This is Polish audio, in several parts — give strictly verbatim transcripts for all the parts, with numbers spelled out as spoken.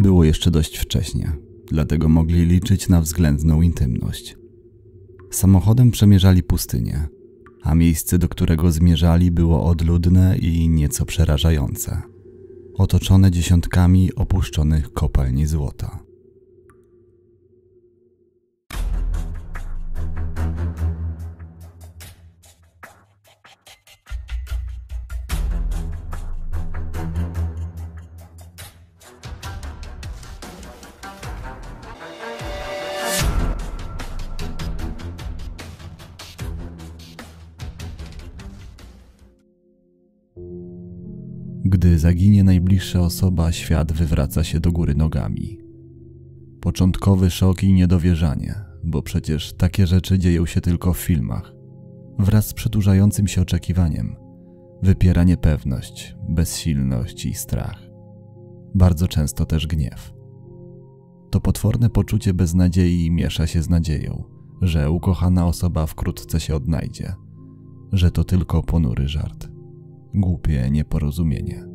Było jeszcze dość wcześnie, dlatego mogli liczyć na względną intymność. Samochodem przemierzali pustynię, a miejsce, do którego zmierzali, było odludne i nieco przerażające, otoczone dziesiątkami opuszczonych kopalni złota. Gdy zaginie najbliższa osoba, świat wywraca się do góry nogami. Początkowy szok i niedowierzanie, bo przecież takie rzeczy dzieją się tylko w filmach. Wraz z przedłużającym się oczekiwaniem wypiera niepewność, bezsilność i strach. Bardzo często też gniew. To potworne poczucie beznadziei miesza się z nadzieją, że ukochana osoba wkrótce się odnajdzie, że to tylko ponury żart. Głupie nieporozumienie.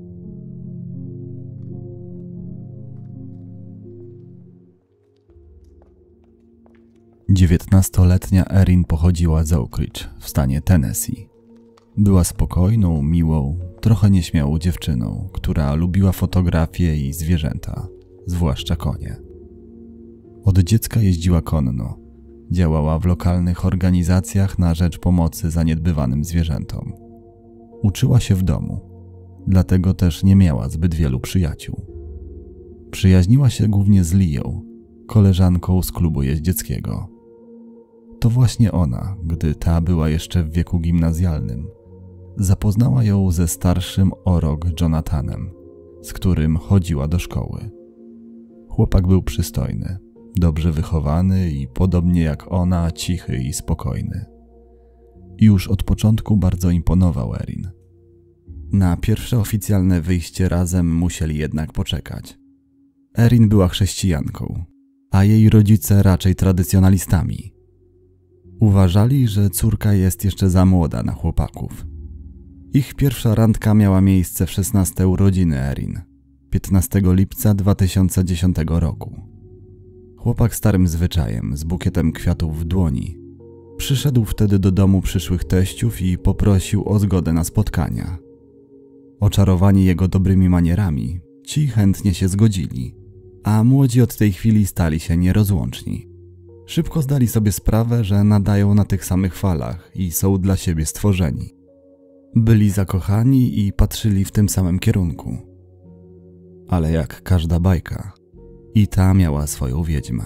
Dziewiętnastoletnia Erin pochodziła z Oak Ridge w stanie Tennessee. Była spokojną, miłą, trochę nieśmiałą dziewczyną, która lubiła fotografie i zwierzęta, zwłaszcza konie. Od dziecka jeździła konno, działała w lokalnych organizacjach na rzecz pomocy zaniedbywanym zwierzętom. Uczyła się w domu, dlatego też nie miała zbyt wielu przyjaciół. Przyjaźniła się głównie z Lią, koleżanką z klubu jeździeckiego. To właśnie ona, gdy ta była jeszcze w wieku gimnazjalnym, zapoznała ją ze starszym o rok Jonathanem, z którym chodziła do szkoły. Chłopak był przystojny, dobrze wychowany i podobnie jak ona cichy i spokojny. Już od początku bardzo imponował Erin. Na pierwsze oficjalne wyjście razem musieli jednak poczekać. Erin była chrześcijanką, a jej rodzice raczej tradycjonalistami. Uważali, że córka jest jeszcze za młoda na chłopaków. Ich pierwsza randka miała miejsce w szesnaste urodziny Erin, piętnastego lipca dwa tysiące dziesiątego roku. Chłopak starym zwyczajem, z bukietem kwiatów w dłoni, przyszedł wtedy do domu przyszłych teściów i poprosił o zgodę na spotkania. Oczarowani jego dobrymi manierami, ci chętnie się zgodzili, a młodzi od tej chwili stali się nierozłączni. Szybko zdali sobie sprawę, że nadają na tych samych falach i są dla siebie stworzeni. Byli zakochani i patrzyli w tym samym kierunku. Ale jak każda bajka, i ta miała swoją wiedźmę.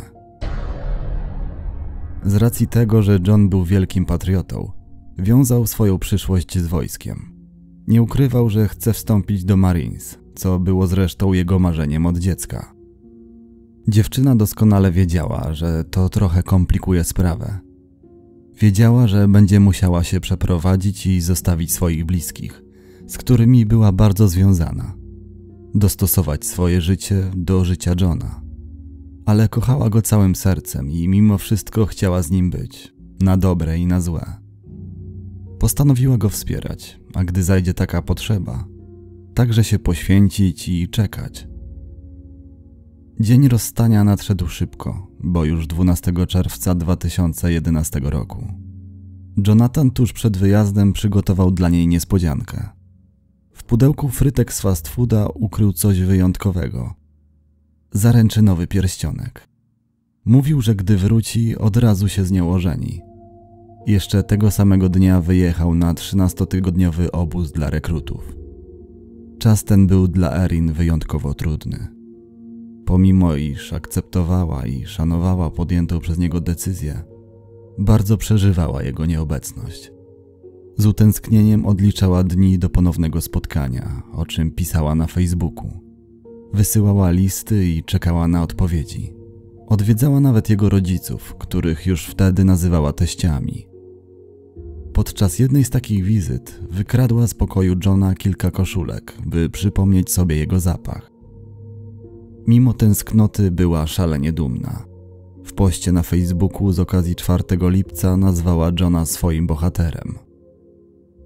Z racji tego, że John był wielkim patriotą, wiązał swoją przyszłość z wojskiem. Nie ukrywał, że chce wstąpić do Marines, co było zresztą jego marzeniem od dziecka. Dziewczyna doskonale wiedziała, że to trochę komplikuje sprawę. Wiedziała, że będzie musiała się przeprowadzić i zostawić swoich bliskich, z którymi była bardzo związana. Dostosować swoje życie do życia Johna. Ale kochała go całym sercem i mimo wszystko chciała z nim być, na dobre i na złe. Postanowiła go wspierać, a gdy zajdzie taka potrzeba, także się poświęcić i czekać. Dzień rozstania nadszedł szybko, bo już dwunastego czerwca dwa tysiące jedenastego roku. Jonathan tuż przed wyjazdem przygotował dla niej niespodziankę. W pudełku frytek z fast fooda ukrył coś wyjątkowego. Zaręczynowy pierścionek. Mówił, że gdy wróci, od razu się z nią ożeni. Jeszcze tego samego dnia wyjechał na trzynastotygodniowy obóz dla rekrutów. Czas ten był dla Erin wyjątkowo trudny. Pomimo iż akceptowała i szanowała podjętą przez niego decyzję, bardzo przeżywała jego nieobecność. Z utęsknieniem odliczała dni do ponownego spotkania, o czym pisała na Facebooku. Wysyłała listy i czekała na odpowiedzi. Odwiedzała nawet jego rodziców, których już wtedy nazywała teściami. Podczas jednej z takich wizyt wykradła z pokoju Johna kilka koszulek, by przypomnieć sobie jego zapach. Mimo tęsknoty była szalenie dumna. W poście na Facebooku z okazji czwartego lipca nazwała Johna swoim bohaterem.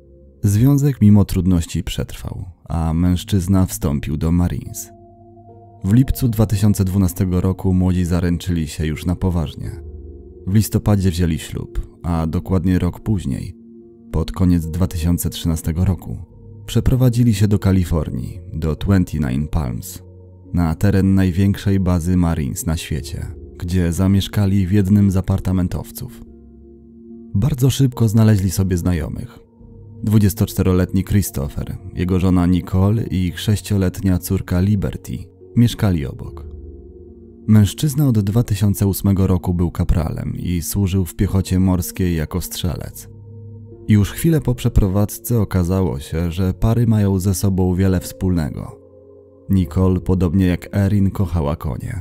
Związek mimo trudności przetrwał, a mężczyzna wstąpił do Marines. W lipcu dwa tysiące dwunastego roku młodzi zaręczyli się już na poważnie. W listopadzie wzięli ślub, a dokładnie rok później, pod koniec dwa tysiące trzynastego roku, przeprowadzili się do Kalifornii, do dwadzieścia dziewięć Palms, na teren największej bazy Marines na świecie, gdzie zamieszkali w jednym z apartamentowców. Bardzo szybko znaleźli sobie znajomych. dwudziestoczteroletni Christopher, jego żona Nicole i ich sześcioletnia córka Liberty mieszkali obok. Mężczyzna od dwa tysiące ósmego roku był kapralem i służył w piechocie morskiej jako strzelec. Już chwilę po przeprowadzce okazało się, że pary mają ze sobą wiele wspólnego. Nicole, podobnie jak Erin, kochała konie.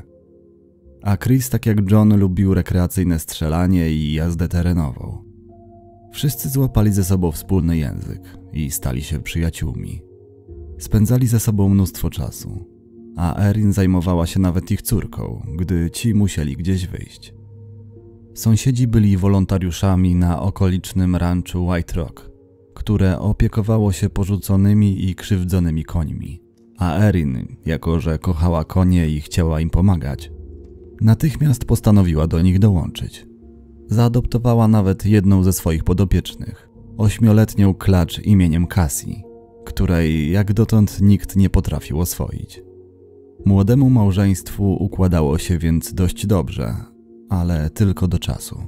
A Chris, tak jak John, lubił rekreacyjne strzelanie i jazdę terenową. Wszyscy złapali ze sobą wspólny język i stali się przyjaciółmi. Spędzali ze sobą mnóstwo czasu, a Erin zajmowała się nawet ich córką, gdy ci musieli gdzieś wyjść. Sąsiedzi byli wolontariuszami na okolicznym ranczu White Rock, które opiekowało się porzuconymi i krzywdzonymi końmi. A Erin, jako że kochała konie i chciała im pomagać, natychmiast postanowiła do nich dołączyć. Zaadoptowała nawet jedną ze swoich podopiecznych, ośmioletnią klacz imieniem Cassie, której jak dotąd nikt nie potrafił oswoić. Młodemu małżeństwu układało się więc dość dobrze, ale tylko do czasu.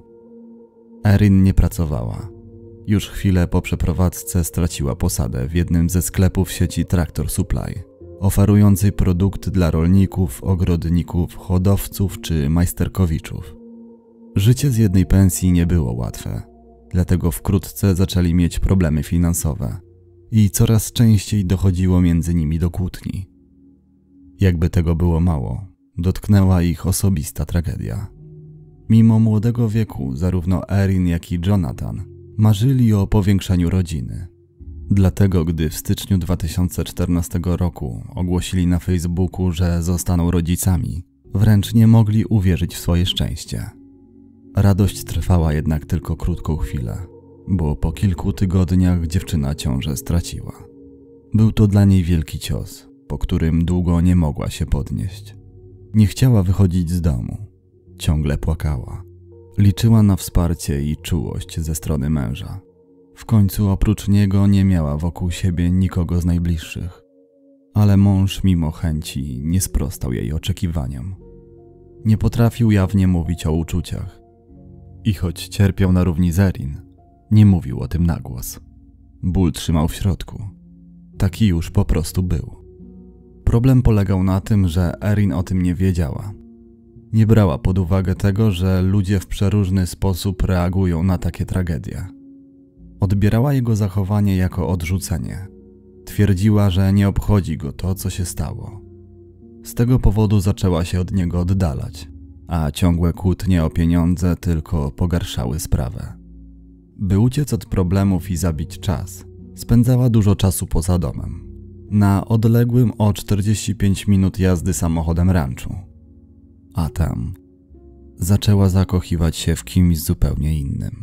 Erin nie pracowała. Już chwilę po przeprowadzce straciła posadę w jednym ze sklepów sieci Tractor Supply, oferującej produkty dla rolników, ogrodników, hodowców czy majsterkowiczów. Życie z jednej pensji nie było łatwe, dlatego wkrótce zaczęli mieć problemy finansowe i coraz częściej dochodziło między nimi do kłótni. Jakby tego było mało, dotknęła ich osobista tragedia. Mimo młodego wieku, zarówno Erin, jak i Jonathan marzyli o powiększeniu rodziny. Dlatego, gdy w styczniu dwa tysiące czternastego roku ogłosili na Facebooku, że zostaną rodzicami, wręcz nie mogli uwierzyć w swoje szczęście. Radość trwała jednak tylko krótką chwilę, bo po kilku tygodniach dziewczyna ciążę straciła. Był to dla niej wielki cios, po którym długo nie mogła się podnieść. Nie chciała wychodzić z domu. Ciągle płakała. Liczyła na wsparcie i czułość ze strony męża. W końcu oprócz niego nie miała wokół siebie nikogo z najbliższych. Ale mąż mimo chęci nie sprostał jej oczekiwaniom. Nie potrafił jawnie mówić o uczuciach. I choć cierpiał na równi z Erin, nie mówił o tym na głos. Ból trzymał w środku. Taki już po prostu był. Problem polegał na tym, że Erin o tym nie wiedziała. Nie brała pod uwagę tego, że ludzie w przeróżny sposób reagują na takie tragedie. Odbierała jego zachowanie jako odrzucenie. Twierdziła, że nie obchodzi go to, co się stało. Z tego powodu zaczęła się od niego oddalać, a ciągłe kłótnie o pieniądze tylko pogarszały sprawę. By uciec od problemów i zabić czas, spędzała dużo czasu poza domem, na odległym o czterdzieści pięć minut jazdy samochodem ranczu. A tam zaczęła zakochiwać się w kimś zupełnie innym.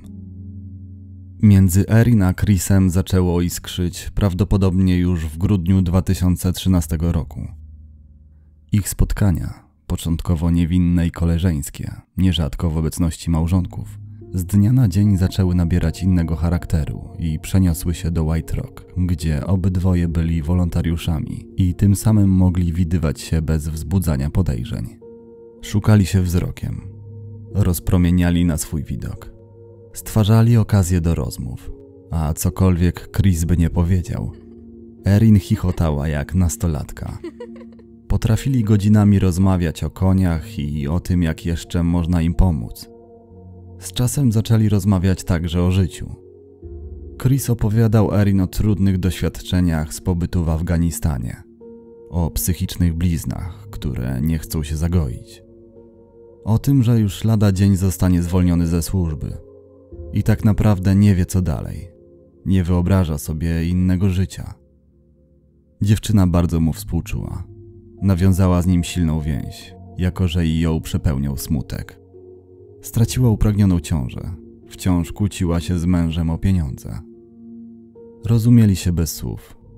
Między Erin a Chrisem zaczęło iskrzyć prawdopodobnie już w grudniu dwa tysiące trzynastego roku. Ich spotkania, początkowo niewinne i koleżeńskie, nierzadko w obecności małżonków, z dnia na dzień zaczęły nabierać innego charakteru i przeniosły się do White Rock, gdzie obydwoje byli wolontariuszami i tym samym mogli widywać się bez wzbudzania podejrzeń. Szukali się wzrokiem, rozpromieniali na swój widok, stwarzali okazję do rozmów, a cokolwiek Chris by nie powiedział, Erin chichotała jak nastolatka. Potrafili godzinami rozmawiać o koniach i o tym, jak jeszcze można im pomóc. Z czasem zaczęli rozmawiać także o życiu. Chris opowiadał Erin o trudnych doświadczeniach z pobytu w Afganistanie, o psychicznych bliznach, które nie chcą się zagoić, o tym, że już lada dzień zostanie zwolniony ze służby i tak naprawdę nie wie co dalej, nie wyobraża sobie innego życia. Dziewczyna bardzo mu współczuła. Nawiązała z nim silną więź, jako że i ją przepełniał smutek. Straciła upragnioną ciążę, wciąż kłóciła się z mężem o pieniądze. Rozumieli się bez słów.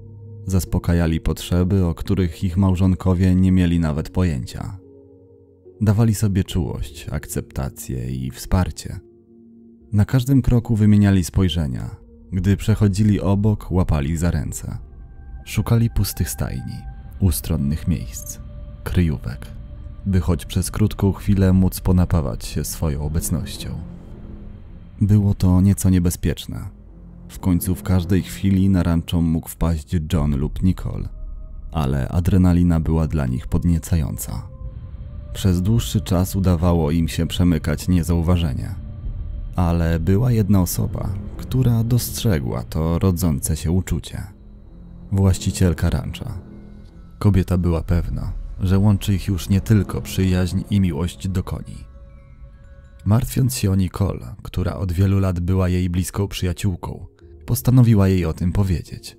Zaspokajali potrzeby, o których ich małżonkowie nie mieli nawet pojęcia. Dawali sobie czułość, akceptację i wsparcie. Na każdym kroku wymieniali spojrzenia. Gdy przechodzili obok, łapali za ręce. Szukali pustych stajni, ustronnych miejsc, kryjówek, by choć przez krótką chwilę móc ponapawać się swoją obecnością. Było to nieco niebezpieczne. W końcu w każdej chwili na ranczą mógł wpaść John lub Nicole, ale adrenalina była dla nich podniecająca. Przez dłuższy czas udawało im się przemykać niezauważenie. Ale była jedna osoba, która dostrzegła to rodzące się uczucie. Właścicielka rancza. Kobieta była pewna, że łączy ich już nie tylko przyjaźń i miłość do koni. Martwiąc się o Nicole, która od wielu lat była jej bliską przyjaciółką, postanowiła jej o tym powiedzieć.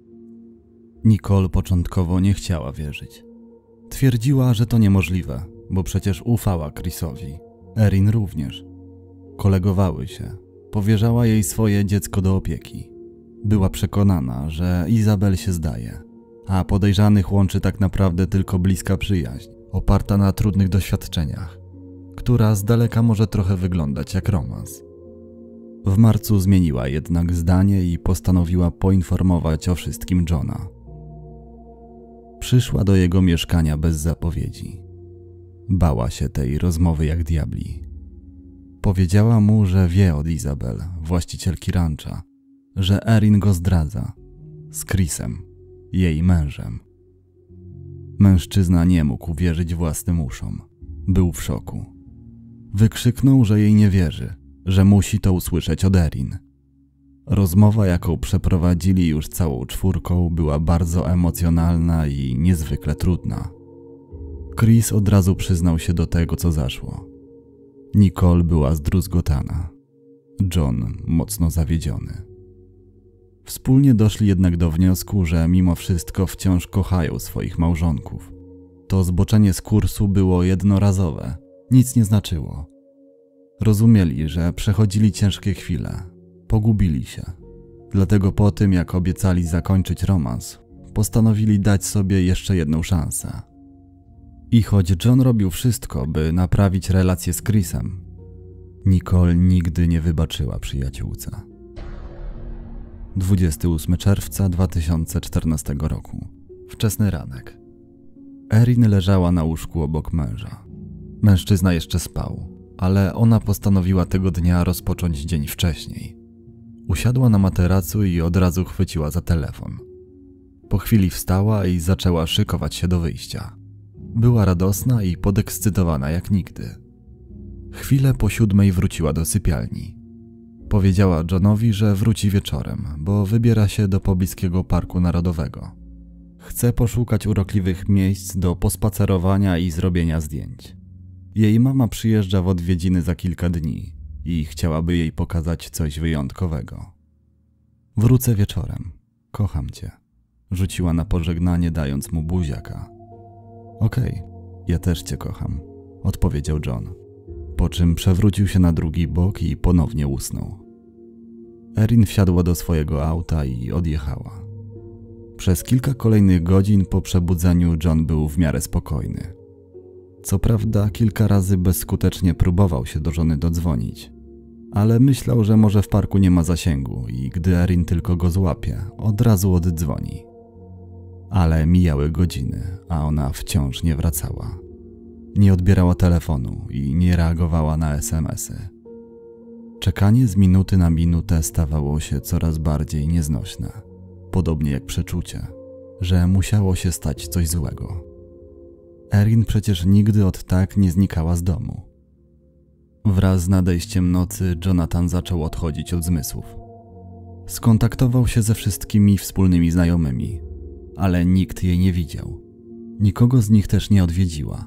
Nicole początkowo nie chciała wierzyć. Twierdziła, że to niemożliwe, bo przecież ufała Chrisowi. Erin również. Kolegowały się. Powierzała jej swoje dziecko do opieki. Była przekonana, że Izabel się zdaje, a podejrzanych łączy tak naprawdę tylko bliska przyjaźń, oparta na trudnych doświadczeniach, która z daleka może trochę wyglądać jak romans. W marcu zmieniła jednak zdanie i postanowiła poinformować o wszystkim Johna. Przyszła do jego mieszkania bez zapowiedzi. Bała się tej rozmowy jak diabli. Powiedziała mu, że wie od Izabel, właścicielki rancza, że Erin go zdradza z Chrisem, jej mężem. Mężczyzna nie mógł wierzyć własnym uszom. Był w szoku. Wykrzyknął, że jej nie wierzy, że musi to usłyszeć od Erin. Rozmowa, jaką przeprowadzili już całą czwórką, była bardzo emocjonalna i niezwykle trudna. Chris od razu przyznał się do tego, co zaszło. Nicole była zdruzgotana. John mocno zawiedziony. Wspólnie doszli jednak do wniosku, że mimo wszystko wciąż kochają swoich małżonków. To zboczenie z kursu było jednorazowe, nic nie znaczyło. Rozumieli, że przechodzili ciężkie chwile, pogubili się. Dlatego po tym, jak obiecali zakończyć romans, postanowili dać sobie jeszcze jedną szansę. I choć John robił wszystko, by naprawić relację z Chrisem, Nicole nigdy nie wybaczyła przyjaciółce. dwudziestego ósmego czerwca dwa tysiące czternastego roku. Wczesny ranek. Erin leżała na łóżku obok męża. Mężczyzna jeszcze spał, ale ona postanowiła tego dnia rozpocząć dzień wcześniej. Usiadła na materacu i od razu chwyciła za telefon. Po chwili wstała i zaczęła szykować się do wyjścia. Była radosna i podekscytowana jak nigdy. Chwilę po siódmej wróciła do sypialni. Powiedziała Johnowi, że wróci wieczorem, bo wybiera się do pobliskiego parku narodowego. Chce poszukać urokliwych miejsc do pospacerowania i zrobienia zdjęć. Jej mama przyjeżdża w odwiedziny za kilka dni i chciałaby jej pokazać coś wyjątkowego. Wrócę wieczorem. Kocham cię. Rzuciła na pożegnanie, dając mu buziaka. Okej, ja też cię kocham, odpowiedział John, po czym przewrócił się na drugi bok i ponownie usnął. Erin wsiadła do swojego auta i odjechała. Przez kilka kolejnych godzin po przebudzeniu John był w miarę spokojny. Co prawda kilka razy bezskutecznie próbował się do żony dodzwonić, ale myślał, że może w parku nie ma zasięgu i gdy Erin tylko go złapie, od razu oddzwoni. Ale mijały godziny, a ona wciąż nie wracała. Nie odbierała telefonu i nie reagowała na es em esy. Czekanie z minuty na minutę stawało się coraz bardziej nieznośne, podobnie jak przeczucie, że musiało się stać coś złego. Erin przecież nigdy od tak nie znikała z domu. Wraz z nadejściem nocy Jonathan zaczął odchodzić od zmysłów. Skontaktował się ze wszystkimi wspólnymi znajomymi, ale nikt jej nie widział. Nikogo z nich też nie odwiedziła.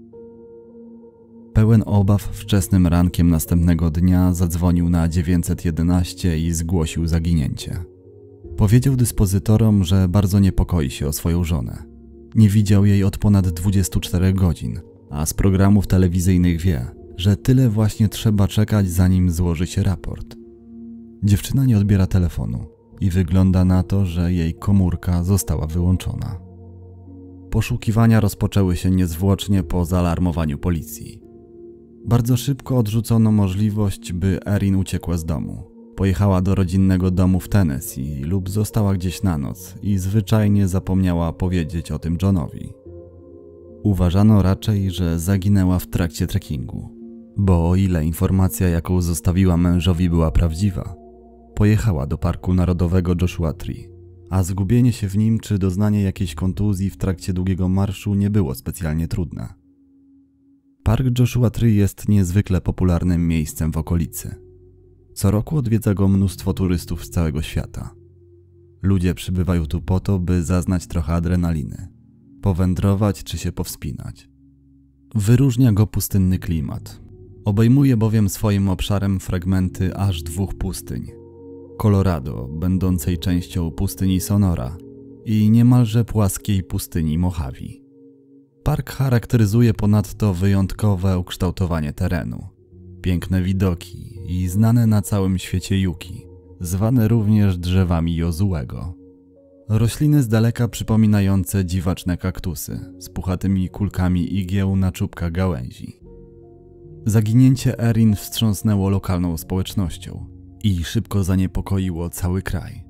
Pełen obaw wczesnym rankiem następnego dnia zadzwonił na dziewięćset jedenaście i zgłosił zaginięcie. Powiedział dyspozytorom, że bardzo niepokoi się o swoją żonę. Nie widział jej od ponad dwudziestu czterech godzin, a z programów telewizyjnych wie, że tyle właśnie trzeba czekać, zanim złoży się raport. Dziewczyna nie odbiera telefonu. i wygląda na to, że jej komórka została wyłączona. Poszukiwania rozpoczęły się niezwłocznie po zaalarmowaniu policji. Bardzo szybko odrzucono możliwość, by Erin uciekła z domu. Pojechała do rodzinnego domu w Tennessee lub została gdzieś na noc i zwyczajnie zapomniała powiedzieć o tym Johnowi. Uważano raczej, że zaginęła w trakcie trekkingu, bo o ile informacja, jaką zostawiła mężowi, była prawdziwa, pojechała do Parku Narodowego Joshua Tree, a zgubienie się w nim czy doznanie jakiejś kontuzji w trakcie długiego marszu nie było specjalnie trudne. Park Joshua Tree jest niezwykle popularnym miejscem w okolicy. Co roku odwiedza go mnóstwo turystów z całego świata. Ludzie przybywają tu po to, by zaznać trochę adrenaliny, powędrować czy się powspinać. Wyróżnia go pustynny klimat. Obejmuje bowiem swoim obszarem fragmenty aż dwóch pustyń. Colorado, będącej częścią pustyni Sonora, i niemalże płaskiej pustyni Mojave. Park charakteryzuje ponadto wyjątkowe ukształtowanie terenu, piękne widoki i znane na całym świecie juki, zwane również drzewami Jozuego. Rośliny z daleka przypominające dziwaczne kaktusy z puchatymi kulkami igieł na czubkach gałęzi. Zaginięcie Erin wstrząsnęło lokalną społecznością i szybko zaniepokoiło cały kraj.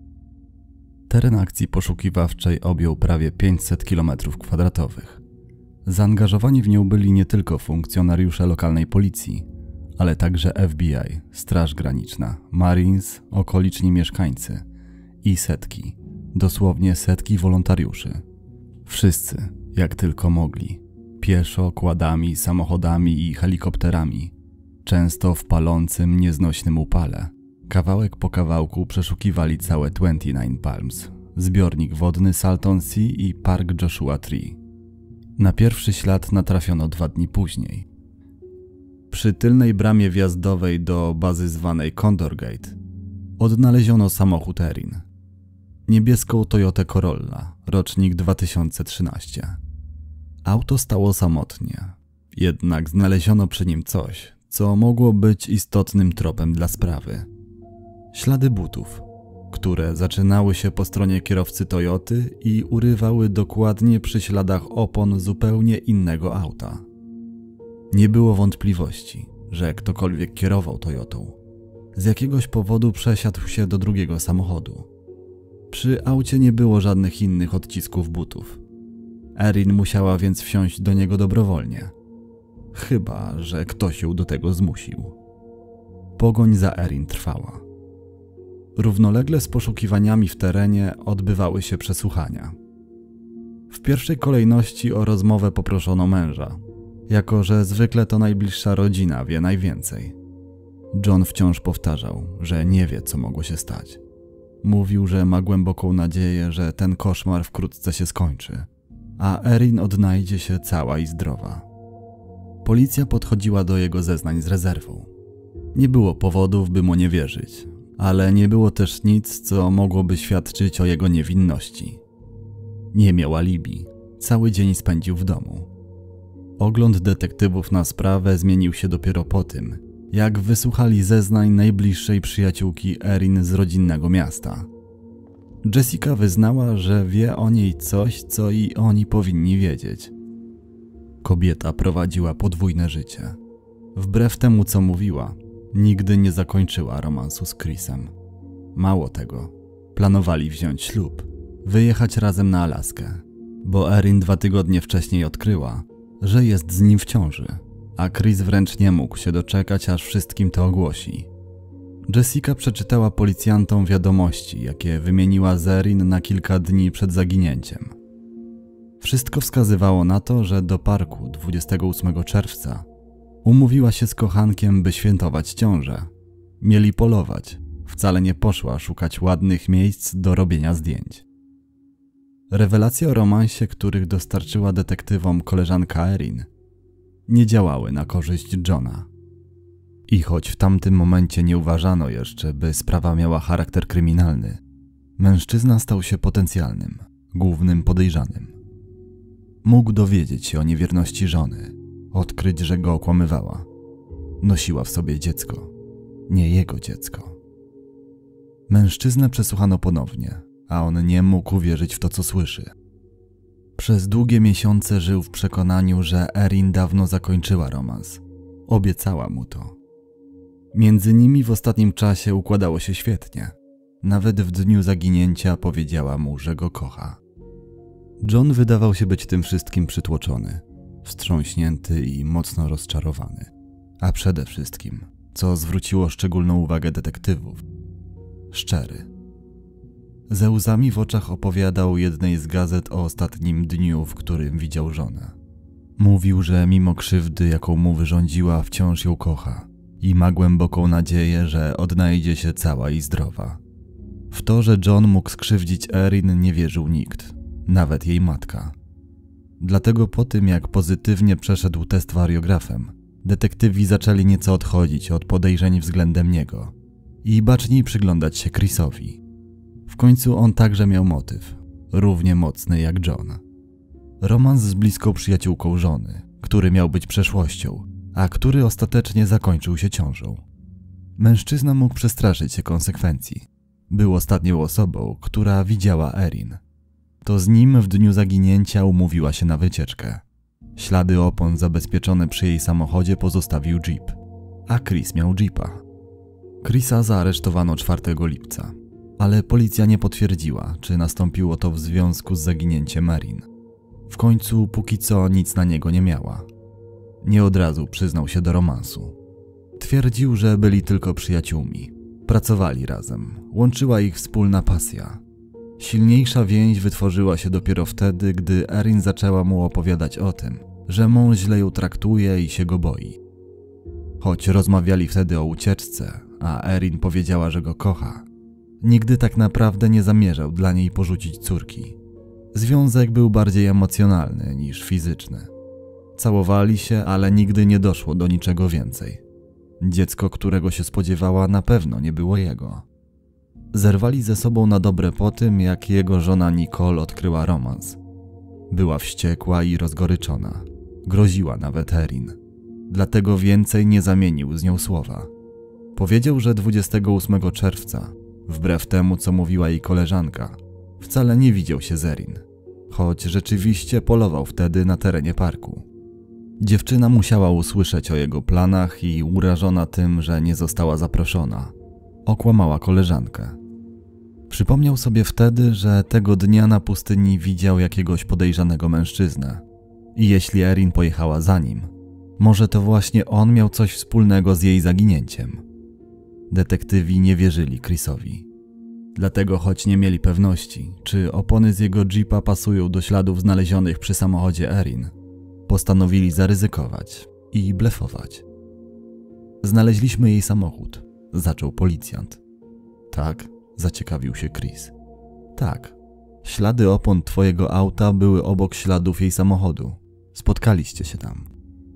Teren akcji poszukiwawczej objął prawie pięćset kilometrów kwadratowych. Zaangażowani w nią byli nie tylko funkcjonariusze lokalnej policji, ale także F B I, Straż Graniczna, Marines, okoliczni mieszkańcy i setki, dosłownie setki wolontariuszy. Wszyscy, jak tylko mogli, pieszo, quadami, samochodami i helikopterami, często w palącym, nieznośnym upale, kawałek po kawałku przeszukiwali całe dwadzieścia dziewięć Palms, zbiornik wodny Salton Sea i Park Joshua Tree. Na pierwszy ślad natrafiono dwa dni później. Przy tylnej bramie wjazdowej do bazy zwanej Condor Gate odnaleziono samochód Erin. Niebieską Toyotę Corolla, rocznik dwa tysiące trzynasty. Auto stało samotnie, jednak znaleziono przy nim coś, co mogło być istotnym tropem dla sprawy. Ślady butów, które zaczynały się po stronie kierowcy Toyoty i urywały dokładnie przy śladach opon zupełnie innego auta. Nie było wątpliwości, że ktokolwiek kierował Toyotą. Z jakiegoś powodu przesiadł się do drugiego samochodu. Przy aucie nie było żadnych innych odcisków butów. Erin musiała więc wsiąść do niego dobrowolnie. Chyba że ktoś ją do tego zmusił. Pogoń za Erin trwała. Równolegle z poszukiwaniami w terenie odbywały się przesłuchania. W pierwszej kolejności o rozmowę poproszono męża, jako że zwykle to najbliższa rodzina wie najwięcej. John wciąż powtarzał, że nie wie, co mogło się stać. Mówił, że ma głęboką nadzieję, że ten koszmar wkrótce się skończy, a Erin odnajdzie się cała i zdrowa. Policja podchodziła do jego zeznań z rezerwą. Nie było powodów, by mu nie wierzyć, ale nie było też nic, co mogłoby świadczyć o jego niewinności. Nie miał alibi, cały dzień spędził w domu. Ogląd detektywów na sprawę zmienił się dopiero po tym, jak wysłuchali zeznań najbliższej przyjaciółki Erin z rodzinnego miasta. Jessica wyznała, że wie o niej coś, co i oni powinni wiedzieć. Kobieta prowadziła podwójne życie. Wbrew temu, co mówiła, nigdy nie zakończyła romansu z Chrisem. Mało tego, planowali wziąć ślub, wyjechać razem na Alaskę, bo Erin dwa tygodnie wcześniej odkryła, że jest z nim w ciąży, a Chris wręcz nie mógł się doczekać, aż wszystkim to ogłosi. Jessica przeczytała policjantom wiadomości, jakie wymieniła z Erin na kilka dni przed zaginięciem. Wszystko wskazywało na to, że do parku dwudziestego ósmego czerwca umówiła się z kochankiem, by świętować ciążę. Mieli polować, wcale nie poszła szukać ładnych miejsc do robienia zdjęć. Rewelacje o romansie, których dostarczyła detektywom koleżanka Erin, nie działały na korzyść Johna. I choć w tamtym momencie nie uważano jeszcze, by sprawa miała charakter kryminalny, mężczyzna stał się potencjalnym, głównym podejrzanym. Mógł dowiedzieć się o niewierności żony, odkryć, że go okłamywała. Nosiła w sobie dziecko, nie jego dziecko. Mężczyznę przesłuchano ponownie, a on nie mógł uwierzyć w to, co słyszy. Przez długie miesiące żył w przekonaniu, że Erin dawno zakończyła romans. Obiecała mu to. Między nimi w ostatnim czasie układało się świetnie. Nawet w dniu zaginięcia powiedziała mu, że go kocha. John wydawał się być tym wszystkim przytłoczony, wstrząśnięty i mocno rozczarowany. A przede wszystkim, co zwróciło szczególną uwagę detektywów, szczery. Ze łzami w oczach opowiadał jednej z gazet o ostatnim dniu, w którym widział żonę. Mówił, że mimo krzywdy, jaką mu wyrządziła, wciąż ją kocha i ma głęboką nadzieję, że odnajdzie się cała i zdrowa. W to, że John mógł skrzywdzić Erin, nie wierzył nikt, nawet jej matka. Dlatego po tym, jak pozytywnie przeszedł test wariografem, detektywi zaczęli nieco odchodzić od podejrzeń względem niego i baczniej przyglądać się Chrisowi. W końcu on także miał motyw, równie mocny jak John. Romans z bliską przyjaciółką żony, który miał być przeszłością, a który ostatecznie zakończył się ciążą. Mężczyzna mógł przestraszyć się konsekwencji. Był ostatnią osobą, która widziała Erin. To z nim w dniu zaginięcia umówiła się na wycieczkę. Ślady opon zabezpieczone przy jej samochodzie pozostawił jeep, a Chris miał jeepa. Chrisa zaaresztowano czwartego lipca, ale policja nie potwierdziła, czy nastąpiło to w związku z zaginięciem Erin. W końcu póki co nic na niego nie miała. Nie od razu przyznał się do romansu. Twierdził, że byli tylko przyjaciółmi. Pracowali razem, łączyła ich wspólna pasja. Silniejsza więź wytworzyła się dopiero wtedy, gdy Erin zaczęła mu opowiadać o tym, że mąż źle ją traktuje i się go boi. Choć rozmawiali wtedy o ucieczce, a Erin powiedziała, że go kocha, nigdy tak naprawdę nie zamierzał dla niej porzucić córki. Związek był bardziej emocjonalny niż fizyczny. Całowali się, ale nigdy nie doszło do niczego więcej. Dziecko, którego się spodziewała, na pewno nie było jego. Zerwali ze sobą na dobre po tym, jak jego żona Nicole odkryła romans. Była wściekła i rozgoryczona. Groziła nawet Erin. Dlatego więcej nie zamienił z nią słowa. Powiedział, że dwudziestego ósmego czerwca, wbrew temu, co mówiła jej koleżanka, wcale nie widział się z Erin, choć rzeczywiście polował wtedy na terenie parku. Dziewczyna musiała usłyszeć o jego planach i urażona tym, że nie została zaproszona, okłamała koleżankę. Przypomniał sobie wtedy, że tego dnia na pustyni widział jakiegoś podejrzanego mężczyznę i jeśli Erin pojechała za nim, może to właśnie on miał coś wspólnego z jej zaginięciem. Detektywi nie wierzyli Chrisowi. Dlatego, choć nie mieli pewności, czy opony z jego jeepa pasują do śladów znalezionych przy samochodzie Erin, postanowili zaryzykować i blefować. Znaleźliśmy jej samochód, zaczął policjant. Tak, zaciekawił się Chris. Tak, ślady opon twojego auta były obok śladów jej samochodu. Spotkaliście się tam.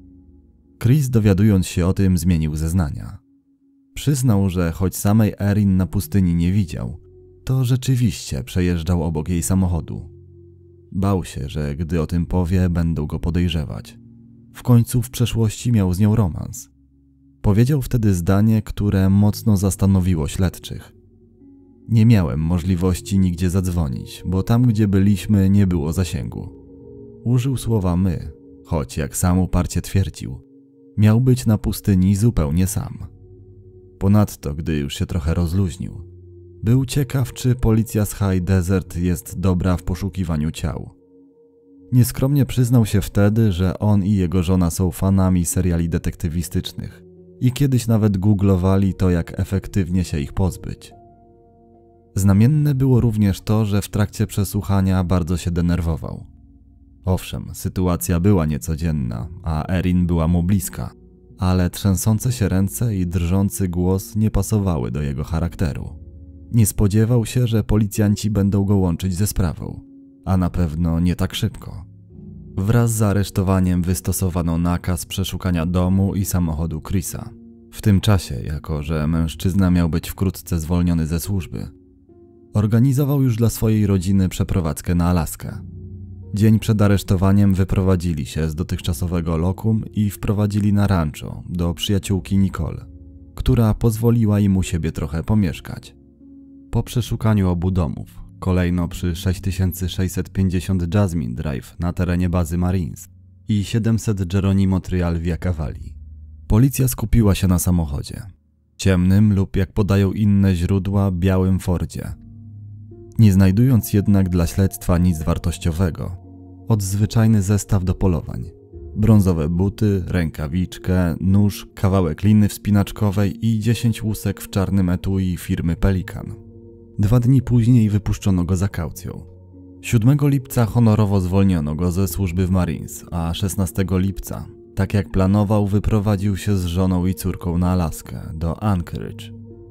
Chris, dowiadując się o tym, zmienił zeznania. Przyznał, że choć samej Erin na pustyni nie widział, to rzeczywiście przejeżdżał obok jej samochodu. Bał się, że gdy o tym powie, będą go podejrzewać. W końcu w przeszłości miał z nią romans. Powiedział wtedy zdanie, które mocno zastanowiło śledczych. Nie miałem możliwości nigdzie zadzwonić, bo tam, gdzie byliśmy, nie było zasięgu. Użył słowa my, choć jak sam uparcie twierdził, miał być na pustyni zupełnie sam. Ponadto, gdy już się trochę rozluźnił, był ciekaw, czy policja z High Desert jest dobra w poszukiwaniu ciał. Nieskromnie przyznał się wtedy, że on i jego żona są fanami seriali detektywistycznych i kiedyś nawet googlowali to, jak efektywnie się ich pozbyć. Znamienne było również to, że w trakcie przesłuchania bardzo się denerwował. Owszem, sytuacja była niecodzienna, a Erin była mu bliska, ale trzęsące się ręce i drżący głos nie pasowały do jego charakteru. Nie spodziewał się, że policjanci będą go łączyć ze sprawą, a na pewno nie tak szybko. Wraz z aresztowaniem wystosowano nakaz przeszukania domu i samochodu Chrisa. W tym czasie, jako że mężczyzna miał być wkrótce zwolniony ze służby, organizował już dla swojej rodziny przeprowadzkę na Alaskę. Dzień przed aresztowaniem wyprowadzili się z dotychczasowego lokum i wprowadzili na rancho do przyjaciółki Nicole, która pozwoliła im u siebie trochę pomieszkać. Po przeszukaniu obu domów, kolejno przy sześć tysięcy sześćset pięćdziesiąt Jasmine Drive na terenie bazy Marines i siedemset Geronimo Trial Via Cavalli, policja skupiła się na samochodzie. Ciemnym lub, jak podają inne źródła, białym Fordzie. Nie znajdując jednak dla śledztwa nic wartościowego, odzwyczajny zestaw do polowań. Brązowe buty, rękawiczkę, nóż, kawałek liny wspinaczkowej i dziesięć łusek w czarnym etui firmy Pelikan. Dwa dni później wypuszczono go za kaucją. siódmego lipca honorowo zwolniono go ze służby w Marines, a szesnastego lipca, tak jak planował, wyprowadził się z żoną i córką na Alaskę, do Anchorage.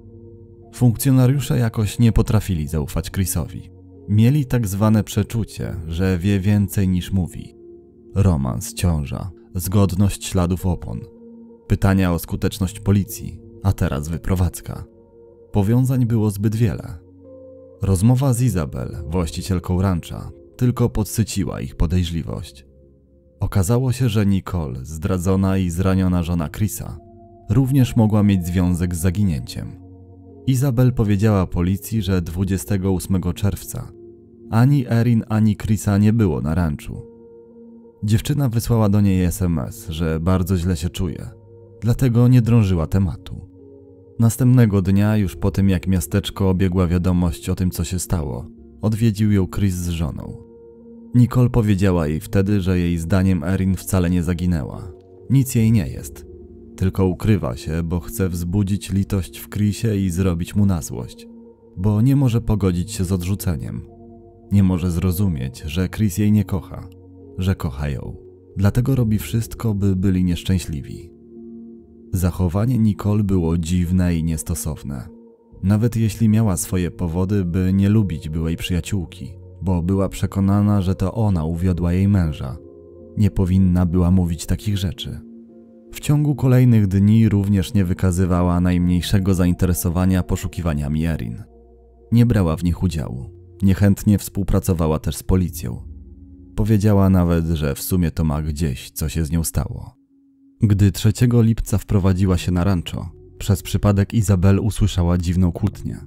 Funkcjonariusze jakoś nie potrafili zaufać Chrisowi. Mieli tak zwane przeczucie, że wie więcej niż mówi. Romans, ciąża, zgodność śladów opon, pytania o skuteczność policji, a teraz wyprowadzka. Powiązań było zbyt wiele. Rozmowa z Isabel, właścicielką rancha, tylko podsyciła ich podejrzliwość. Okazało się, że Nicole, zdradzona i zraniona żona Chrisa, również mogła mieć związek z zaginięciem. Isabel powiedziała policji, że dwudziestego ósmego czerwca ani Erin, ani Chrisa nie było na ranczu. Dziewczyna wysłała do niej es em es, że bardzo źle się czuje, dlatego nie drążyła tematu. Następnego dnia, już po tym jak miasteczko obiegła wiadomość o tym, co się stało, odwiedził ją Chris z żoną. Nicole powiedziała jej wtedy, że jej zdaniem Erin wcale nie zaginęła. Nic jej nie jest. Tylko ukrywa się, bo chce wzbudzić litość w Chrisie i zrobić mu na złość. Bo nie może pogodzić się z odrzuceniem. Nie może zrozumieć, że Chris jej nie kocha, że kocha ją. Dlatego robi wszystko, by byli nieszczęśliwi. Zachowanie Nicole było dziwne i niestosowne. Nawet jeśli miała swoje powody, by nie lubić byłej przyjaciółki, bo była przekonana, że to ona uwiodła jej męża. Nie powinna była mówić takich rzeczy. W ciągu kolejnych dni również nie wykazywała najmniejszego zainteresowania poszukiwaniami Erin. Nie brała w nich udziału. Niechętnie współpracowała też z policją. Powiedziała nawet, że w sumie to ma gdzieś, co się z nią stało. Gdy trzeciego lipca wprowadziła się na rancho, przez przypadek Isabel usłyszała dziwną kłótnię.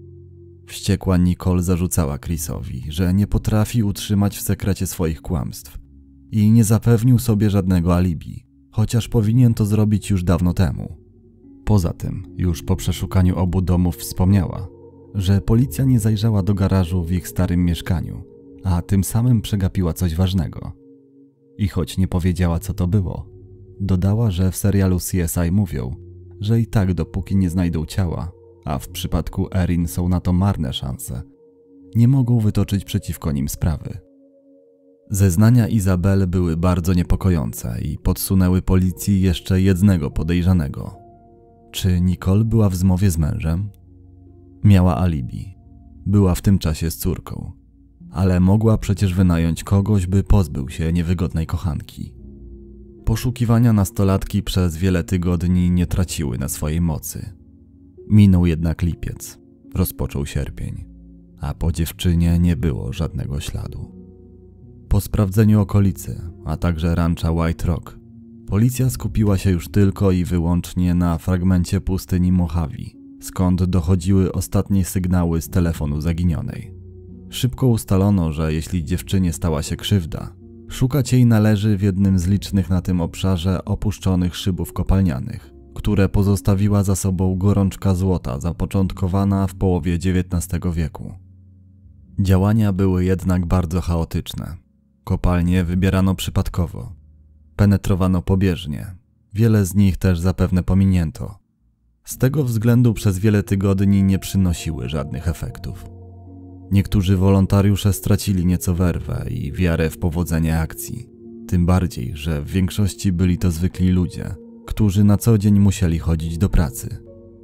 Wściekła Nicole zarzucała Chrisowi, że nie potrafi utrzymać w sekrecie swoich kłamstw i nie zapewnił sobie żadnego alibi, chociaż powinien to zrobić już dawno temu. Poza tym, już po przeszukaniu obu domów wspomniała, że policja nie zajrzała do garażu w ich starym mieszkaniu, a tym samym przegapiła coś ważnego. I choć nie powiedziała, co to było, dodała, że w serialu C S I mówią, że i tak dopóki nie znajdą ciała, a w przypadku Erin są na to marne szanse, nie mogą wytoczyć przeciwko nim sprawy. Zeznania Isabel były bardzo niepokojące i podsunęły policji jeszcze jednego podejrzanego. Czy Nicole była w zmowie z mężem? Miała alibi. Była w tym czasie z córką. Ale mogła przecież wynająć kogoś, by pozbył się niewygodnej kochanki. Poszukiwania nastolatki przez wiele tygodni nie traciły na swojej mocy. Minął jednak lipiec, rozpoczął sierpień, a po dziewczynie nie było żadnego śladu. Po sprawdzeniu okolicy, a także rancha White Rock, policja skupiła się już tylko i wyłącznie na fragmencie pustyni Mojave, skąd dochodziły ostatnie sygnały z telefonu zaginionej. Szybko ustalono, że jeśli dziewczynie stała się krzywda, szukać jej należy w jednym z licznych na tym obszarze opuszczonych szybów kopalnianych, które pozostawiła za sobą gorączka złota zapoczątkowana w połowie dziewiętnastego wieku. Działania były jednak bardzo chaotyczne. Kopalnie wybierano przypadkowo. Penetrowano pobieżnie. Wiele z nich też zapewne pominięto. Z tego względu przez wiele tygodni nie przynosiły żadnych efektów. Niektórzy wolontariusze stracili nieco werwę i wiarę w powodzenie akcji. Tym bardziej, że w większości byli to zwykli ludzie, którzy na co dzień musieli chodzić do pracy.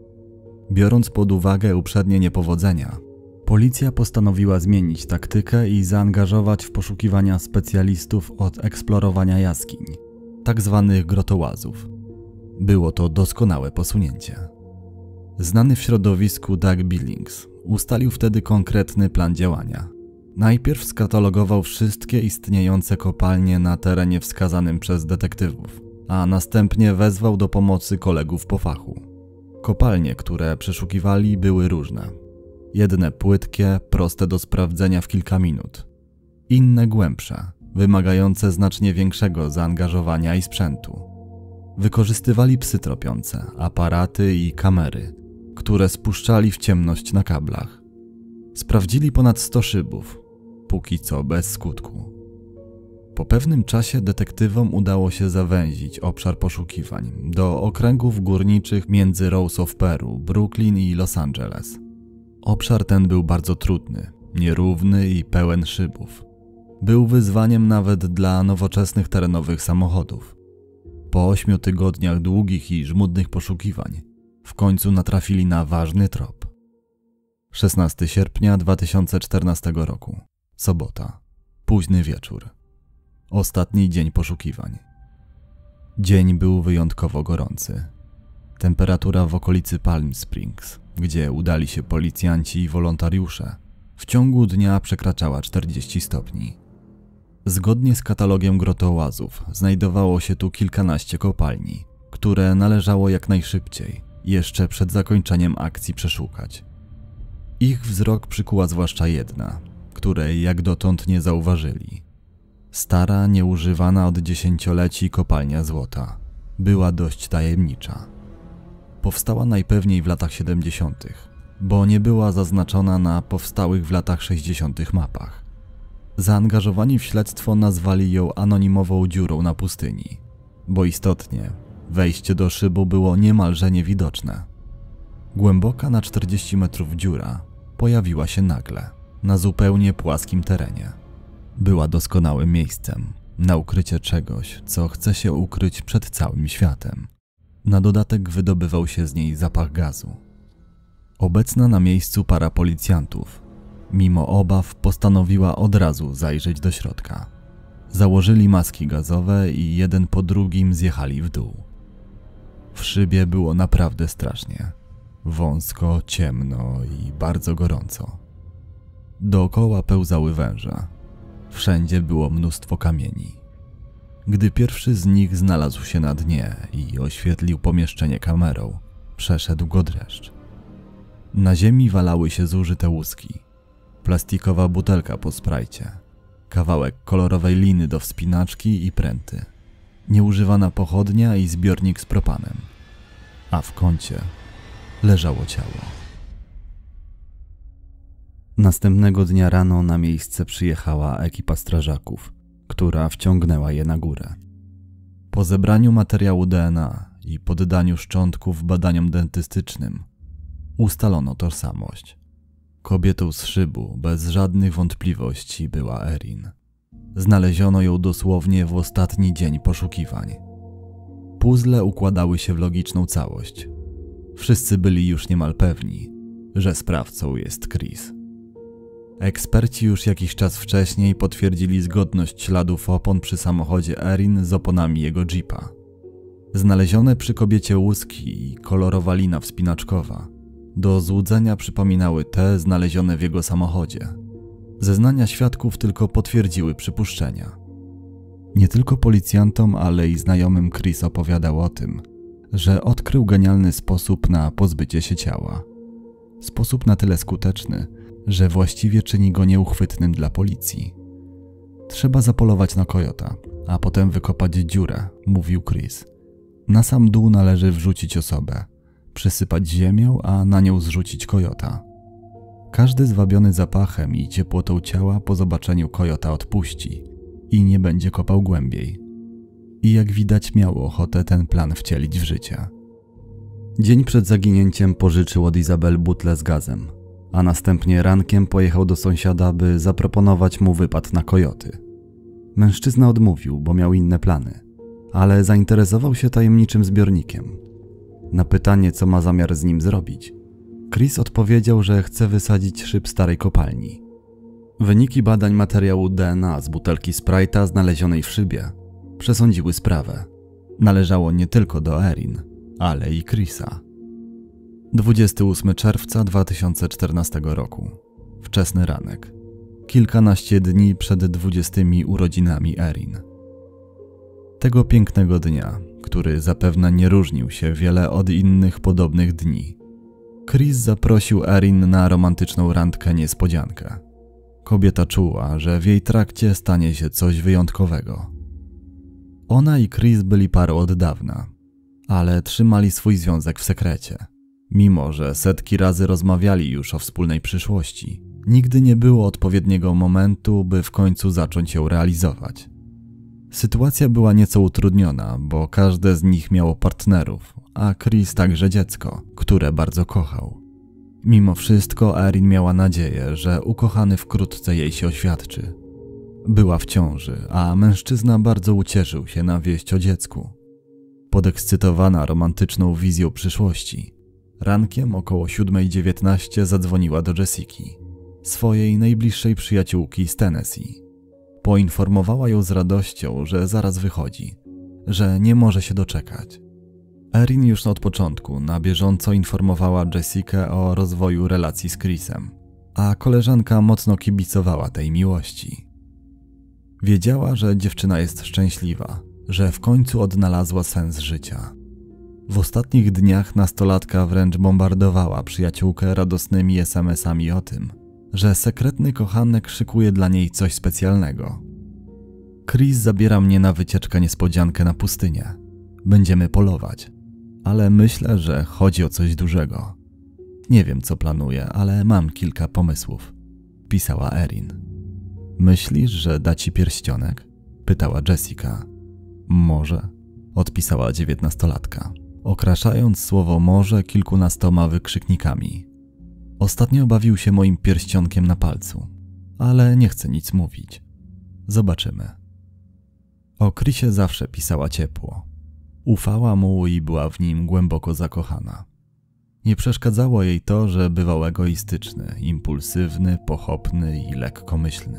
Biorąc pod uwagę uprzednie niepowodzenia, policja postanowiła zmienić taktykę i zaangażować w poszukiwania specjalistów od eksplorowania jaskiń, tak zwanych grotołazów. Było to doskonałe posunięcie. Znany w środowisku Doug Billings ustalił wtedy konkretny plan działania. Najpierw skatalogował wszystkie istniejące kopalnie na terenie wskazanym przez detektywów, a następnie wezwał do pomocy kolegów po fachu. Kopalnie, które przeszukiwali, były różne. Jedne płytkie, proste do sprawdzenia w kilka minut. Inne głębsze, wymagające znacznie większego zaangażowania i sprzętu. Wykorzystywali psy tropiące, aparaty i kamery, które spuszczali w ciemność na kablach. Sprawdzili ponad sto szybów, póki co bez skutku. Po pewnym czasie detektywom udało się zawęzić obszar poszukiwań do okręgów górniczych między Rose of Peru, Brooklyn i Los Angeles. Obszar ten był bardzo trudny, nierówny i pełen szybów. Był wyzwaniem nawet dla nowoczesnych terenowych samochodów. Po ośmiu tygodniach długich i żmudnych poszukiwań w końcu natrafili na ważny trop. szesnastego sierpnia dwa tysiące czternastego roku. Sobota. Późny wieczór. Ostatni dzień poszukiwań. Dzień był wyjątkowo gorący. Temperatura w okolicy Palm Springs, gdzie udali się policjanci i wolontariusze, w ciągu dnia przekraczała czterdzieści stopni. Zgodnie z katalogiem grotołazów znajdowało się tu kilkanaście kopalni, które należało jak najszybciej, jeszcze przed zakończeniem akcji przeszukać. Ich wzrok przykuła zwłaszcza jedna, której jak dotąd nie zauważyli. Stara, nieużywana od dziesięcioleci kopalnia złota była dość tajemnicza. Powstała najpewniej w latach siedemdziesiątych, bo nie była zaznaczona na powstałych w latach sześćdziesiątych mapach. Zaangażowani w śledztwo nazwali ją anonimową dziurą na pustyni, bo istotnie wejście do szybu było niemalże niewidoczne. Głęboka na czterdzieści metrów dziura pojawiła się nagle, na zupełnie płaskim terenie. Była doskonałym miejscem na ukrycie czegoś, co chce się ukryć przed całym światem. Na dodatek wydobywał się z niej zapach gazu. Obecna na miejscu para policjantów, mimo obaw, postanowiła od razu zajrzeć do środka. Założyli maski gazowe i jeden po drugim zjechali w dół. W szybie było naprawdę strasznie. Wąsko, ciemno i bardzo gorąco. Dookoła pełzały węże. Wszędzie było mnóstwo kamieni. Gdy pierwszy z nich znalazł się na dnie i oświetlił pomieszczenie kamerą, przeszedł go dreszcz. Na ziemi walały się zużyte łuski, plastikowa butelka po sprajcie, kawałek kolorowej liny do wspinaczki i pręty, nieużywana pochodnia i zbiornik z propanem, a w kącie leżało ciało. Następnego dnia rano na miejsce przyjechała ekipa strażaków, która wciągnęła je na górę. Po zebraniu materiału D N A i poddaniu szczątków badaniom dentystycznym ustalono tożsamość. Kobietą z szybu bez żadnych wątpliwości była Erin. Znaleziono ją dosłownie w ostatni dzień poszukiwań. Puzzle układały się w logiczną całość. Wszyscy byli już niemal pewni, że sprawcą jest Chris. Eksperci już jakiś czas wcześniej potwierdzili zgodność śladów opon przy samochodzie Erin z oponami jego jeepa. Znalezione przy kobiecie łuski i kolorowa lina wspinaczkowa do złudzenia przypominały te znalezione w jego samochodzie. Zeznania świadków tylko potwierdziły przypuszczenia. Nie tylko policjantom, ale i znajomym Chris opowiadał o tym, że odkrył genialny sposób na pozbycie się ciała. Sposób na tyle skuteczny, że właściwie czyni go nieuchwytnym dla policji. Trzeba zapolować na kojota, a potem wykopać dziurę, mówił Chris. Na sam dół należy wrzucić osobę, przysypać ziemią, a na nią zrzucić kojota. Każdy zwabiony zapachem i ciepłotą ciała po zobaczeniu kojota odpuści i nie będzie kopał głębiej. I jak widać miał ochotę ten plan wcielić w życie. Dzień przed zaginięciem pożyczył od Izabel butlę z gazem, a następnie rankiem pojechał do sąsiada, by zaproponować mu wypad na kojoty. Mężczyzna odmówił, bo miał inne plany, ale zainteresował się tajemniczym zbiornikiem. Na pytanie, co ma zamiar z nim zrobić, Chris odpowiedział, że chce wysadzić szyb starej kopalni. Wyniki badań materiału D N A z butelki Sprite'a znalezionej w szybie przesądziły sprawę. Należało nie tylko do Erin, ale i Chrisa. dwudziestego ósmego czerwca dwa tysiące czternastego roku. Wczesny ranek. Kilkanaście dni przed dwudziestymi urodzinami Erin. Tego pięknego dnia, który zapewne nie różnił się wiele od innych podobnych dni, Chris zaprosił Erin na romantyczną randkę niespodziankę. Kobieta czuła, że w jej trakcie stanie się coś wyjątkowego. Ona i Chris byli parą od dawna, ale trzymali swój związek w sekrecie. Mimo że setki razy rozmawiali już o wspólnej przyszłości, nigdy nie było odpowiedniego momentu, by w końcu zacząć ją realizować. Sytuacja była nieco utrudniona, bo każde z nich miało partnerów, a Chris także dziecko, które bardzo kochał. Mimo wszystko Erin miała nadzieję, że ukochany wkrótce jej się oświadczy. Była w ciąży, a mężczyzna bardzo ucieszył się na wieść o dziecku. Podekscytowana romantyczną wizją przyszłości, rankiem około siódmej dziewiętnaście zadzwoniła do Jessiki, swojej najbliższej przyjaciółki z Tennessee. Poinformowała ją z radością, że zaraz wychodzi, że nie może się doczekać. Erin już od początku na bieżąco informowała Jessikę o rozwoju relacji z Chrisem, a koleżanka mocno kibicowała tej miłości. Wiedziała, że dziewczyna jest szczęśliwa, że w końcu odnalazła sens życia. W ostatnich dniach nastolatka wręcz bombardowała przyjaciółkę radosnymi es em esami o tym, że sekretny kochanek szykuje dla niej coś specjalnego. Chris zabiera mnie na wycieczkę niespodziankę na pustynię. Będziemy polować, ale myślę, że chodzi o coś dużego. Nie wiem, co planuję, ale mam kilka pomysłów, pisała Erin. Myślisz, że da ci pierścionek? Pytała Jessica. Może, odpisała dziewiętnastolatka, okraszając słowo może kilkunastoma wykrzyknikami. Ostatnio bawił się moim pierścionkiem na palcu, ale nie chcę nic mówić. Zobaczymy. O Chrisie zawsze pisała ciepło. Ufała mu i była w nim głęboko zakochana. Nie przeszkadzało jej to, że bywał egoistyczny, impulsywny, pochopny i lekkomyślny.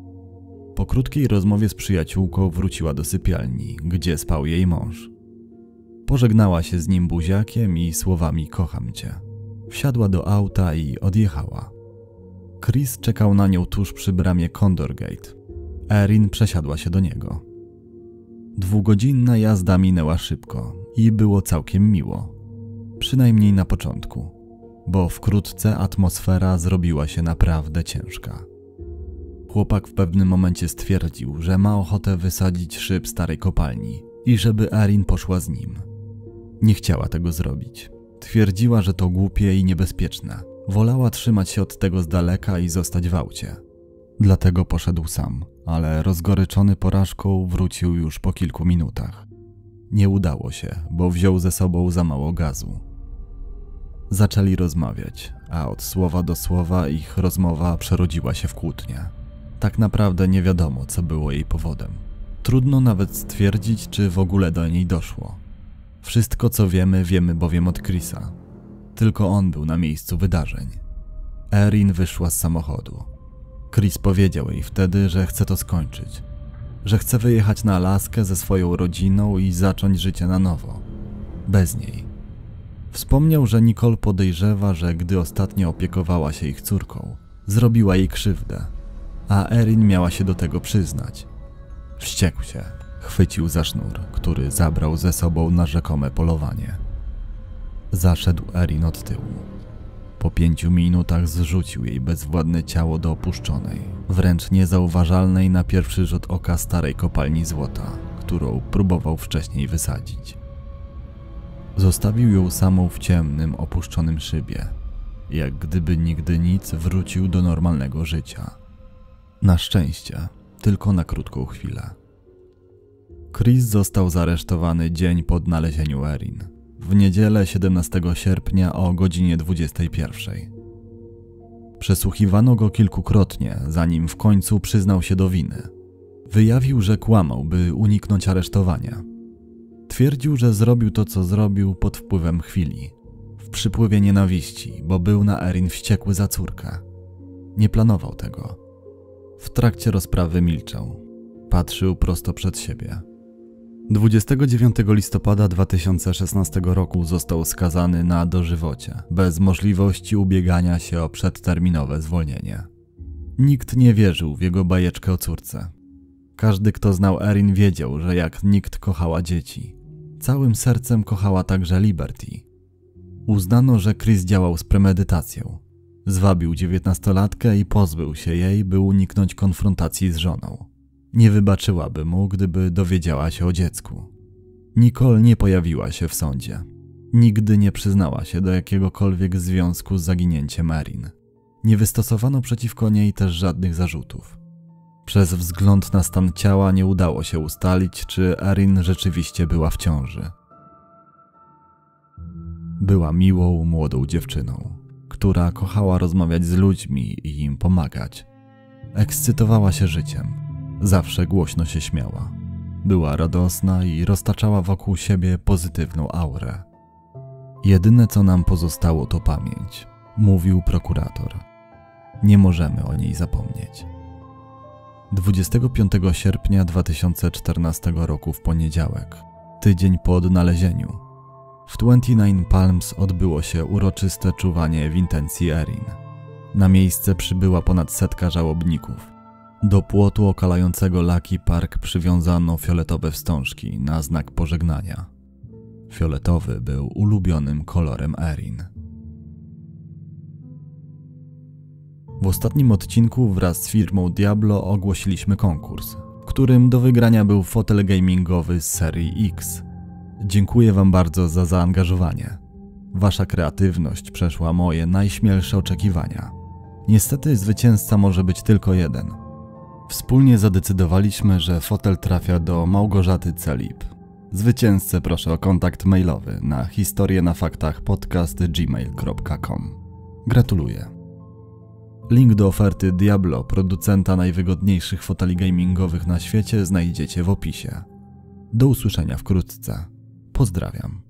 Po krótkiej rozmowie z przyjaciółką wróciła do sypialni, gdzie spał jej mąż. Pożegnała się z nim buziakiem i słowami kocham cię. Wsiadła do auta i odjechała. Chris czekał na nią tuż przy bramie Condor Gate. Erin przesiadła się do niego. Dwugodzinna jazda minęła szybko i było całkiem miło. Przynajmniej na początku, bo wkrótce atmosfera zrobiła się naprawdę ciężka. Chłopak w pewnym momencie stwierdził, że ma ochotę wysadzić szyb starej kopalni i żeby Erin poszła z nim. Nie chciała tego zrobić. Twierdziła, że to głupie i niebezpieczne. Wolała trzymać się od tego z daleka i zostać w aucie. Dlatego poszedł sam, ale rozgoryczony porażką wrócił już po kilku minutach. Nie udało się, bo wziął ze sobą za mało gazu. Zaczęli rozmawiać, a od słowa do słowa ich rozmowa przerodziła się w kłótnię. Tak naprawdę nie wiadomo, co było jej powodem. Trudno nawet stwierdzić, czy w ogóle do niej doszło. Wszystko, co wiemy, wiemy bowiem od Chrisa. Tylko on był na miejscu wydarzeń. Erin wyszła z samochodu. Chris powiedział jej wtedy, że chce to skończyć. Że chce wyjechać na Alaskę ze swoją rodziną i zacząć życie na nowo. Bez niej. Wspomniał, że Nicole podejrzewa, że gdy ostatnio opiekowała się ich córką, zrobiła jej krzywdę, a Erin miała się do tego przyznać. Wściekł się. Chwycił za sznur, który zabrał ze sobą na rzekome polowanie. Zaszedł Erin od tyłu. Po pięciu minutach zrzucił jej bezwładne ciało do opuszczonej, wręcz niezauważalnej na pierwszy rzut oka starej kopalni złota, którą próbował wcześniej wysadzić. Zostawił ją samą w ciemnym, opuszczonym szybie. Jak gdyby nigdy nic, wrócił do normalnego życia. Na szczęście, tylko na krótką chwilę. Chris został zaresztowany dzień po odnalezieniu Erin, w niedzielę siedemnastego sierpnia o godzinie dwudziestej pierwszej. Przesłuchiwano go kilkukrotnie, zanim w końcu przyznał się do winy. Wyjawił, że kłamał, by uniknąć aresztowania. Twierdził, że zrobił to, co zrobił pod wpływem chwili, w przypływie nienawiści, bo był na Erin wściekły za córkę. Nie planował tego. W trakcie rozprawy milczał. Patrzył prosto przed siebie. dwudziestego dziewiątego listopada dwa tysiące szesnastego roku został skazany na dożywocie, bez możliwości ubiegania się o przedterminowe zwolnienie. Nikt nie wierzył w jego bajeczkę o córce. Każdy, kto znał Erin, wiedział, że jak nikt kochała dzieci. Całym sercem kochała także Liberty. Uznano, że Chris działał z premedytacją. Zwabił dziewiętnastolatkę i pozbył się jej, by uniknąć konfrontacji z żoną. Nie wybaczyłaby mu, gdyby dowiedziała się o dziecku. Nicole nie pojawiła się w sądzie. Nigdy nie przyznała się do jakiegokolwiek związku z zaginięciem Erin. Nie wystosowano przeciwko niej też żadnych zarzutów. Przez wzgląd na stan ciała nie udało się ustalić, czy Erin rzeczywiście była w ciąży. Była miłą, młodą dziewczyną, która kochała rozmawiać z ludźmi i im pomagać. Ekscytowała się życiem. Zawsze głośno się śmiała. Była radosna i roztaczała wokół siebie pozytywną aurę. Jedyne, co nam pozostało, to pamięć, mówił prokurator. Nie możemy o niej zapomnieć. dwudziestego piątego sierpnia dwa tysiące czternastego roku w poniedziałek, tydzień po odnalezieniu, w dwadzieścia dziewięć Palms odbyło się uroczyste czuwanie w intencji Erin. Na miejsce przybyła ponad setka żałobników. Do płotu okalającego Lucky Park przywiązano fioletowe wstążki na znak pożegnania. Fioletowy był ulubionym kolorem Erin. W ostatnim odcinku wraz z firmą Diablo ogłosiliśmy konkurs, w którym do wygrania był fotel gamingowy z serii X. Dziękuję Wam bardzo za zaangażowanie. Wasza kreatywność przeszła moje najśmielsze oczekiwania. Niestety zwycięzca może być tylko jeden. Wspólnie zadecydowaliśmy, że fotel trafia do Małgorzaty Celip. Zwycięzcę proszę o kontakt mailowy na historienafaktach podcast kropka gmail kropka com. Gratuluję. Link do oferty Diablo, producenta najwygodniejszych foteli gamingowych na świecie, znajdziecie w opisie. Do usłyszenia wkrótce. Pozdrawiam.